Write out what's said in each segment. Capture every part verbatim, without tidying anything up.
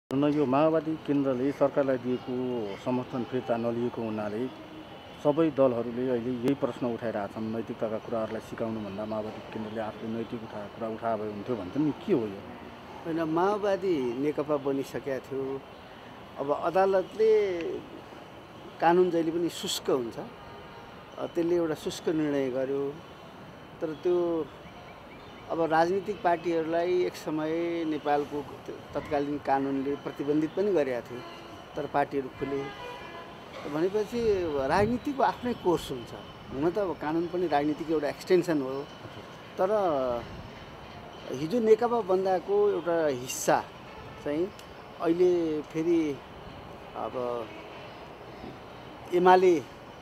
न यो माओवादी केन्द्रले सरकारलाई दिएको समर्थन फिर्ता नलिएको हुनाले सबै दलहरूले अहिले यही प्रश्न उठाइरहेछन्। नैतिकताका कुराहरूलाई सिकाउनुभन्दा माओवादी केन्द्रले आफूले नैतिक उठा कुरा उठाए भए हुन्थ्यो भन्छन् नि, के हो यो? होइन, माओवादी नेकपा बनिसकेका थियो। अब अदालतले कानुन जहिले पनि शुष्क हुन्छ, त्यसले एउटा शुष्क निर्णय गर्यो। तर त्यो अब राजनीतिक पार्टीहरूलाई एक समय नेपालको तत्कालीन कानुनले प्रतिबन्धित पनि गरेका थियो, तर पार्टीहरू खुले भनेपछि राजनीतिको आफ्नै कोर्स हुन्छ। हुन त अब कानुन पनि राजनीतिको एउटा एक्सटेन्सन हो, तर हिजो नेकपा बन्दाको एउटा हिस्सा चाहिँ अहिले फेरि अब एमाले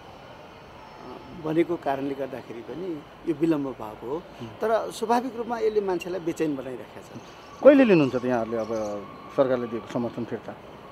बनेको कारणले गर्दाखेरि पनि यो विलम्ब भएको हो। तर स्वाभाविक रूपमा यसले मान्छेलाई बेचैन बनाइराखेको छ। कहिले लिनुहुन्छ त यहाँहरूले अब सरकारले दिएको समर्थन फिर्ता?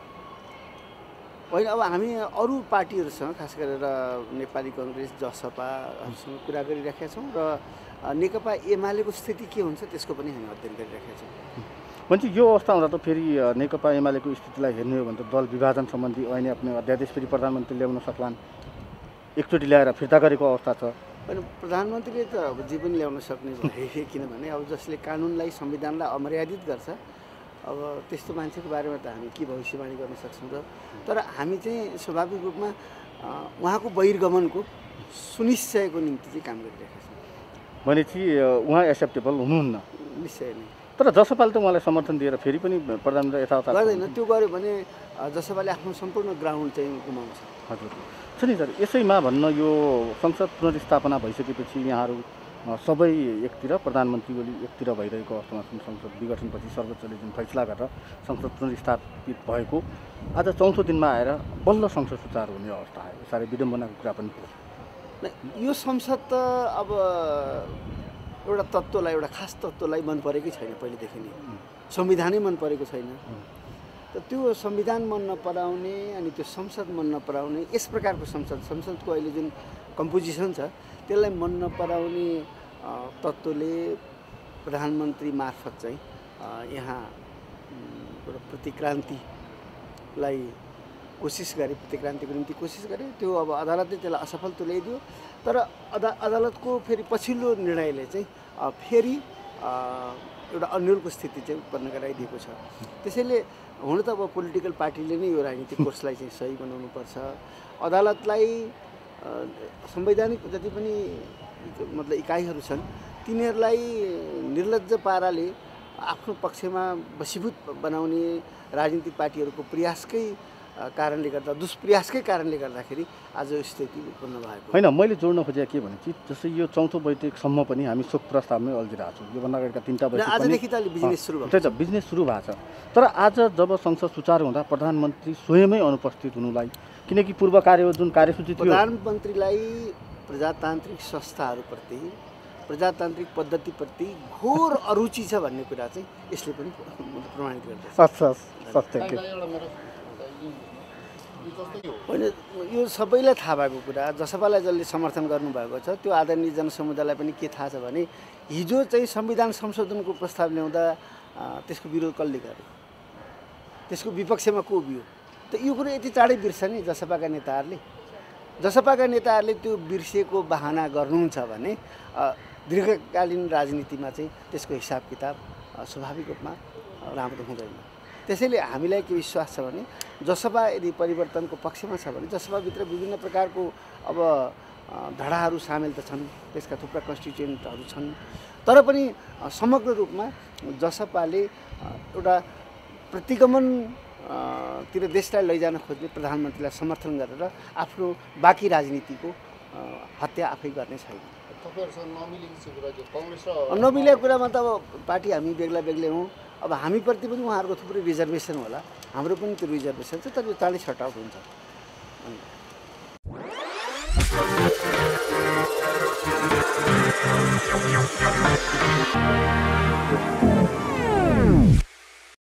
होइन, अब हामी अरू पार्टीहरूसँग खास गरेर नेपाली कङ्ग्रेस, जसपाहरूसँग कुरा गरिराखेका छौँ र नेकपा एमालेको स्थिति के हुन्छ त्यसको पनि हामी अध्ययन गरिराखेका छौँ। भनेपछि यो अवस्था हुँदा त फेरि नेकपा एमालेको स्थितिलाई हेर्ने हो भने त दल विभाजन सम्बन्धी ऐन आफ्नो अध्यादेश फेरि प्रधानमन्त्री ल्याउन सक्लान्, एकचोटि ल्याएर फिर्ता गरेको अवस्था छ। होइन, प्रधानमन्त्रीले त अब जे पनि ल्याउन सक्ने भए, किनभने अब जसले कानुनलाई संविधानलाई अमर्यादित गर्छ अब त्यस्तो मान्छेको बारेमा त हामी के भविष्यवाणी गर्न सक्छौँ र। तर हामी चाहिँ स्वाभाविक रूपमा उहाँको बहिर्गमनको सुनिश्चयको निम्ति चाहिँ काम गरिरहेका छौँ। भनेपछि उहाँ एक्सेप्टेबल हुनुहुन्न? निश्चय नै। तर जसपाले त उहाँलाई समर्थन दिएर फेरि पनि प्रधानमन्त्री यथावत गर्दैन। त्यो गर्यो भने जसपाले आफ्नो सम्पूर्ण ग्राउन्ड चाहिँ गुमाउँछ। हजुर छ नि सर। यसैमा भन्न यो संसद पुनर्स्थापना भइसकेपछि यहाँहरू सबै एकतिर, प्रधानमन्त्री ओली एकतिर भइरहेको अवस्थामा संसद विघटनपछि सर्वोच्चले जुन फैसला गरेर संसद पुनर्स्थापित भएको आज चौथो दिनमा आएर बल्ल संसद सुचारू हुने अवस्था आयो। साह्रै विडम्बनाको कुरा पनि हो। यो संसद त अब एउटा तत्त्वलाई, एउटा खास तत्त्वलाई मन परेकै छैन। पहिलेदेखि नै संविधानै मन परेको छैन। त त्यो संविधान मन नपराउने अनि त्यो संसद मन नपराउने, यस प्रकारको संसद संसदको अहिले जुन कम्पोजिसन छ त्यसलाई मन नपराउने तत्त्वले प्रधानमन्त्री मार्फत चाहिँ यहाँ एउटा प्रतिक्रान्तिलाई कोसिस गरे, प्रतिक्रान्तिको निम्ति कोसिस गरे। त्यो अब अदालतले त्यसलाई असफल तुल्याइदियो। तर अदा अदालतको फेरि पछिल्लो निर्णयले चाहिँ फेरि एउटा अन्यलको स्थिति चाहिँ उत्पन्न गराइदिएको छ। त्यसैले हुन त अब पोलिटिकल पार्टीले नै यो राजनीतिक कोर्सलाई चाहिँ सही बनाउनुपर्छ। अदालतलाई संवैधानिक जति पनि मतलब इकाइहरू छन् तिनीहरूलाई निर्लज्ज पाराले आफ्नो पक्षमा वशीभूत बनाउने राजनीतिक पार्टीहरूको प्रयासकै कारणले गर्दा, दुष्प्रयासकै कारणले गर्दाखेरि आज स्थिति उत्पन्न भएको होइन। मैले जोड्न खोजेको के भने चाहिँ जस्तै यो चौथो बैठकसम्म पनि हामी शोक प्रस्तावमै अल्झिरहेको छौँ। योभन्दा अगाडिका तिनवटा बैठक आजदेखि त अलि बिजनेस सुरु भएको छ। त्यही त बिजनेस सुरु भएको छ। तर आज जब संसद सुचारू हुँदा प्रधानमन्त्री स्वयमै अनुपस्थित हुनुलाई, किनकि पूर्व कार्य जुन कार्यसूची थियो, प्रधानमन्त्रीलाई प्रजातान्त्रिक संस्थाहरूप्रति, प्रजातान्त्रिक पद्धतिप्रति घोर अरुचि छ भन्ने कुरा चाहिँ यसले पनि प्रमाणित गर्दछ। होइन, यो सबैलाई थाहा भएको कुरा, जसपालाई जसले समर्थन गर्नुभएको छ त्यो आदरणीय जनसमुदायलाई पनि के थाहा छ भने हिजो चाहिँ संविधान संशोधनको प्रस्ताव ल्याउँदा त्यसको विरोध कसले गर्यो, त्यसको विपक्षमा को उभियो? त यो कुरो यति चाँडै बिर्छ नि जसपाका नेताहरूले। जसपाका नेताहरूले त्यो बिर्सिएको बहाना गर्नुहुन्छ भने दीर्घकालीन राजनीतिमा चाहिँ त्यसको हिसाब किताब स्वाभाविक रूपमा राम्रो हुँदैन। त्यसैले हामीलाई के विश्वास छ भने जसपा यदि परिवर्तनको पक्षमा छ भने जसपाभित्र विभिन्न प्रकारको अब धडाहरू सामेल त छन्, त्यसका थुप्रा कन्स्टिट्युएन्टहरू छन्। तर पनि समग्र रूपमा जसपाले एउटा प्रतिगमन तिर देशलाई लैजान खोज्ने प्रधानमन्त्रीलाई समर्थन गरेर आफ्नो बाँकी राजनीतिको हत्या आफै गर्ने छैन। नमिलेको कुरामा त अब पार्टी हामी बेग्ला बेग्लै हौँ। अब हामीप्रति पनि उहाँहरूको थुप्रै रिजर्भेसन होला, हाम्रो पनि त्यो रिजर्भेसन छ। तर यो चाँडै सर्ट आउट हुन्छ।